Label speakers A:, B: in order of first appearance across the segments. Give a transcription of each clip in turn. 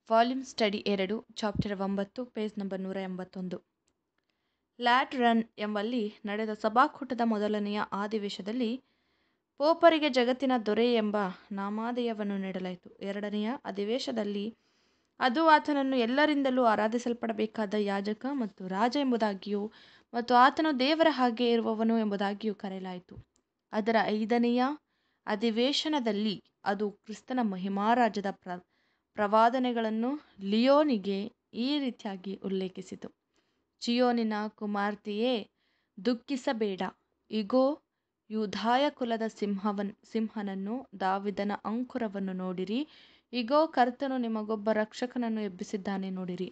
A: Volume study 2, chapter 9, page number 181. Lateran ಎಂಬಲ್ಲಿ ನಡೆದ ಸಭಾಕೂಟದ ಮೊದಲನೆಯ ಅಧಿವೇಶನದಲ್ಲಿ ಪೋಪರಿಗೆ ಜಗತ್ತಿನ ದೊರೆ ಎಂಬ ನಾಮಧೇಯವನ್ನು ನೀಡಲಾಯಿತು. ಎರಡನೆಯ ಅಧಿವೇಶನದಲ್ಲಿ ಅದು ಆತನನ್ನು ಎಲ್ಲರಿಂದಲೂ ಆರಾಧಿಸಲ್ಪಡಬೇಕಾದ ಯಾಜಕ ಮತ್ತು ರಾಜ ಎಂಬುದಾಗಿಯೂ ಮತ್ತು ಆತನು ದೇವರ ಹಾಗೆ ಇರುವವನು ಎಂಬುದಾಗಿಯೂ ಕರೆಯಲಾಯಿತು. ಅದರ 5ನೆಯ ಅಧಿವೇಶನದಲ್ಲಿ ಅದು ಕ್ರಿಸ್ತನ ಮಹಿಮಾರಾಜ್ಯದ ಪ್ರವಾದನೆಗಳನ್ನು ಲಿಯೋನಿಗೆ ಈ ರೀತಿಯಾಗಿ ಉಲ್ಲೇಖಿಸಿತು. ಚಿಯೋನಿನ ಕುಮಾರ್ತೆಯೇ, ದುಃಖಿಸಬೇಡ, ಇಗೋ ಯೂದಾಯ ಕುಲದ ಸಿಂಹನನ್ನು, ದಾವೀದನ ಅಂಕುರವನ್ನು ನೋಡಿರಿ, ಇಗೋ ಕರ್ತನು ನಿಮಗೊಬ್ಬ ರಕ್ಷಕನನ್ನು ಎಬ್ಬಿಸಿದ್ದಾನೆ ನೋಡಿರಿ.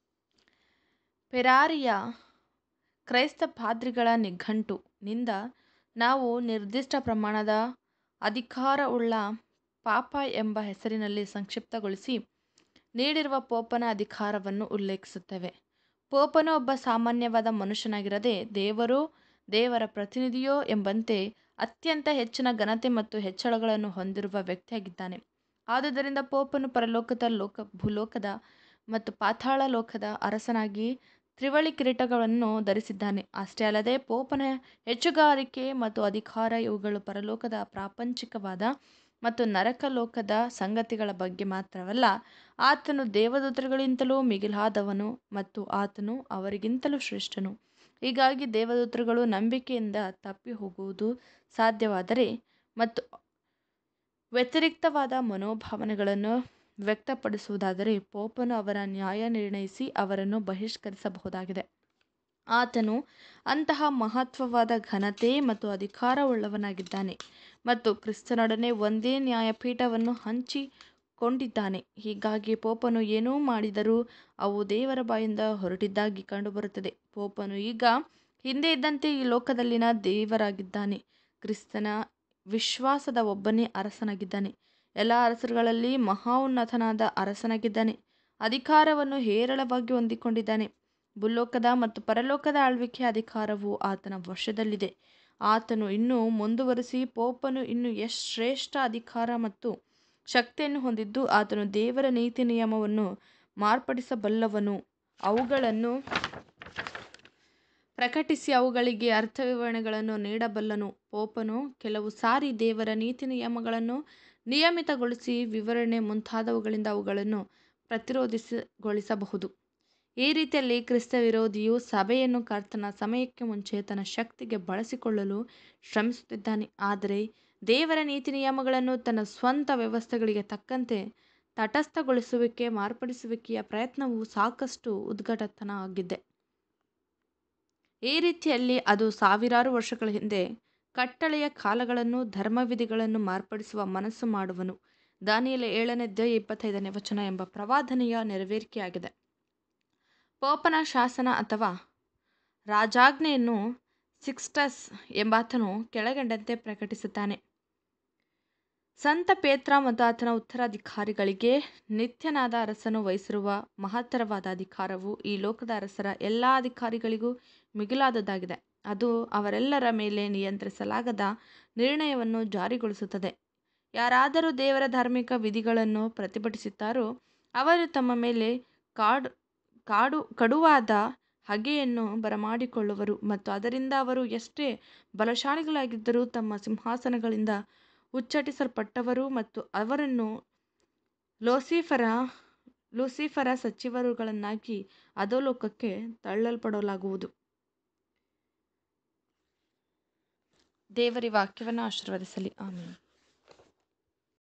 A: ಪೆರಾರಿಯ ಕ್ರೈಸ್ತ ಪಾದ್ರಿಗಳ ನಿಘಂಟು ನಿಂದ ನಾವು ನಿರ್ದಿಷ್ಟ ಪ್ರಮಾಣದ ಅಧಿಕಾರವುಳ್ಳ ಪಾಪ ಎಂಬ ಹೆಸರಿನಲ್ಲಿ ಸಂಕ್ಷಿಪ್ತಗೊಳಿಸಿ ನೀಡಿರುವ ಪೋಪನ ಅಧಿಕಾರವನ್ನು ಉಲ್ಲೇಖಿಸುತ್ತೇವೆ. ಪೋಪನು ಒಬ್ಬ ಸಾಮಾನ್ಯವಾದ ಮನುಷ್ಯನಾಗಿರದೆ ದೇವರೋ ದೇವರ ಪ್ರತಿನಿಧಿಯೋ ಎಂಬಂತೆ ಅತ್ಯಂತ ಹೆಚ್ಚಿನ ಘನತೆ ಮತ್ತು ಹೆಚ್ಚಳಗಳನ್ನು ಹೊಂದಿರುವ ವ್ಯಕ್ತಿಯಾಗಿದ್ದಾನೆ. ಆದುದರಿಂದ ಪೋಪನು ಪರಲೋಕದ, ಭೂಲೋಕದ ಮತ್ತು ಪಾತಾಳ ಲೋಕದ ಅರಸನಾಗಿ ತ್ರಿವಳಿ ಕಿರೀಟಗಳನ್ನು ಧರಿಸಿದ್ದಾನೆ. ಅಷ್ಟೇ ಅಲ್ಲದೆ ಪೋಪನ ಹೆಚ್ಚುಗಾರಿಕೆ ಮತ್ತು ಅಧಿಕಾರ ಇವುಗಳು ಪರಲೋಕದ ಪ್ರಾಪಂಚಿಕವಾದ ಮತ್ತು ನರಕಲೋಕದ ಸಂಗತಿಗಳ ಬಗ್ಗೆ ಮಾತ್ರವಲ್ಲ, ಆತನು ದೇವದೂತರುಗಳಿಗಿಂತಲೂ ಮಿಗಿಲಾದವನು ಮತ್ತು ಆತನು ಅವರಿಗಿಂತಲೂ ಶ್ರೇಷ್ಠನು. ಹೀಗಾಗಿ ದೇವದೂತರುಗಳು ನಂಬಿಕೆಯಿಂದ ತಪ್ಪಿ ಹೋಗುವುದು ಸಾಧ್ಯವಾದರೆ ಮತ್ತು ವ್ಯತಿರಿಕ್ತವಾದ ಮನೋಭಾವನೆಗಳನ್ನು ವ್ಯಕ್ತಪಡಿಸುವುದಾದರೆ ಪೋಪನು ಅವರ ನ್ಯಾಯ ನಿರ್ಣಯಿಸಿ ಅವರನ್ನು ಬಹಿಷ್ಕರಿಸಬಹುದಾಗಿದೆ. ಆತನು ಅಂತಹ ಮಹತ್ವವಾದ ಘನತೆ ಮತ್ತು ಅಧಿಕಾರವುಳ್ಳವನಾಗಿದ್ದಾನೆ ಮತ್ತು ಕ್ರಿಸ್ತನೊಡನೆ ಒಂದೇ ನ್ಯಾಯಪೀಠವನ್ನು ಹಂಚಿಕೊಂಡಿದ್ದಾನೆ. ಹೀಗಾಗಿ ಪೋಪನು ಏನೂ ಮಾಡಿದರೂ ಅವು ದೇವರ ಬಾಯಿಂದ ಹೊರಟಿದ್ದಾಗಿ ಕಂಡುಬರುತ್ತದೆ. ಪೋಪನು ಈಗ ಹಿಂದೆ ಇದ್ದಂತೆ ಈ ಲೋಕದಲ್ಲಿನ ದೇವರಾಗಿದ್ದಾನೆ. ಕ್ರಿಸ್ತನ ವಿಶ್ವಾಸದ ಒಬ್ಬನೇ ಅರಸನಾಗಿದ್ದಾನೆ. ಎಲ್ಲ ಅರಸರುಗಳಲ್ಲಿ ಮಹೋನ್ನತನಾದ ಅರಸನಾಗಿದ್ದಾನೆ. ಅಧಿಕಾರವನ್ನು ಹೇರಳವಾಗಿ ಹೊಂದಿಕೊಂಡಿದ್ದಾನೆ. ಭೂಲೋಕದ ಮತ್ತು ಪರಲೋಕದ ಆಳ್ವಿಕೆಯ ಅಧಿಕಾರವು ಆತನ ವಶದಲ್ಲಿದೆ. ಆತನು ಇನ್ನೂ ಮುಂದುವರಿಸಿ, ಪೋಪನು ಇನ್ನೂ ಶ್ರೇಷ್ಠ ಅಧಿಕಾರ ಮತ್ತು ಶಕ್ತಿಯನ್ನು ಹೊಂದಿದ್ದು ಆತನು ದೇವರ ನೀತಿ ನಿಯಮವನ್ನು ಮಾರ್ಪಡಿಸಬಲ್ಲವನು, ಅವುಗಳನ್ನು ಪ್ರಕಟಿಸಿ ಅವುಗಳಿಗೆ ಅರ್ಥವಿವರಣೆಗಳನ್ನು ನೀಡಬಲ್ಲನು. ಪೋಪನು ಕೆಲವು ಸಾರಿ ದೇವರ ನೀತಿ ನಿಯಮಗಳನ್ನು ನಿಯಮಿತಗೊಳಿಸಿ ವಿವರಣೆ ಮುಂತಾದವುಗಳಿಂದ ಅವುಗಳನ್ನು ಪ್ರತಿರೋಧಗೊಳಿಸಬಹುದು. ಈ ರೀತಿಯಲ್ಲಿ ಕ್ರಿಸ್ತ ವಿರೋಧಿಯು ಸಭೆಯನ್ನು ಕರ್ತನ ಸಮಯಕ್ಕೆ ಮುಂಚೆ ತನ್ನ ಶಕ್ತಿಗೆ ಬಳಸಿಕೊಳ್ಳಲು ಶ್ರಮಿಸುತ್ತಿದ್ದಾನೆ. ಆದರೆ ದೇವರ ನೀತಿ ನಿಯಮಗಳನ್ನು ತನ್ನ ಸ್ವಂತ ವ್ಯವಸ್ಥೆಗಳಿಗೆ ತಕ್ಕಂತೆ ತಟಸ್ಥಗೊಳಿಸುವಿಕೆ, ಮಾರ್ಪಡಿಸುವಿಕೆಯ ಪ್ರಯತ್ನವು ಸಾಕಷ್ಟು ಉದ್ಧಟತನ ಆಗಿದೆ. ಈ ರೀತಿಯಲ್ಲಿ ಅದು ಸಾವಿರಾರು ವರ್ಷಗಳ ಹಿಂದೆ ಕಟ್ಟಳೆಯ ಕಾಲಗಳನ್ನು, ಧರ್ಮವಿಧಿಗಳನ್ನು ಮಾರ್ಪಡಿಸುವ ಮನಸ್ಸು ಮಾಡುವನು. ದಾನಿಯೇಲ 7ನೇ ಅಧ್ಯಾಯ 25ನೇ ವಚನ ಎಂಬ ಪ್ರವಾದನೆಯ ನೆರವೇರಿಕೆಯಾಗಿದೆ. ಪೋಪನ ಶಾಸನ ಅಥವಾ ರಾಜಾಜ್ಞೆಯನ್ನು ಸಿಕ್ಸ್ಟಸ್ ಎಂಬಾತನು ಕೆಳಕಂಡಂತೆ ಪ್ರಕಟಿಸುತ್ತಾನೆ. ಸಂತ ಪೇತ್ರ ಮತ್ತು ಆತನ ಉತ್ತರಾಧಿಕಾರಿಗಳಿಗೆ ನಿತ್ಯನಾದ ಅರಸನು ವಹಿಸಿರುವ ಮಹತ್ತರವಾದ ಅಧಿಕಾರವು ಈ ಲೋಕದ ಅರಸರ ಎಲ್ಲ ಅಧಿಕಾರಿಗಳಿಗೂ ಮಿಗಿಲಾದುದಾಗಿದೆ. ಅದು ಅವರೆಲ್ಲರ ಮೇಲೆ ನಿಯಂತ್ರಿಸಲಾಗದ ನಿರ್ಣಯವನ್ನು ಜಾರಿಗೊಳಿಸುತ್ತದೆ. ಯಾರಾದರೂ ದೇವರ ಧಾರ್ಮಿಕ ವಿಧಿಗಳನ್ನು ಪ್ರತಿಭಟಿಸುತ್ತಾರೋ ಅವರು ತಮ್ಮ ಮೇಲೆ ಕಡುವಾದ ಹಗೆಯನ್ನು ಬರಮಾಡಿಕೊಳ್ಳುವರು ಮತ್ತು ಅದರಿಂದ ಅವರು ಎಷ್ಟೇ ಬಲಶಾಲಿಗಳಾಗಿದ್ದರೂ ತಮ್ಮ ಸಿಂಹಾಸನಗಳಿಂದ ಉಚ್ಚಟಿಸಲ್ಪಟ್ಟವರು ಮತ್ತು ಅವರನ್ನು ಲೂಸಿಫರ ಸಚಿವರುಗಳನ್ನಾಗಿ ಅಧೋಲೋಕಕ್ಕೆ ತಳ್ಳಲ್ಪಡಲಾಗುವುದು. ದೇವರ ವಾಕ್ಯವನ್ನು ಆಶೀರ್ವದಿಸಲಿ. ಆಮೆನ್.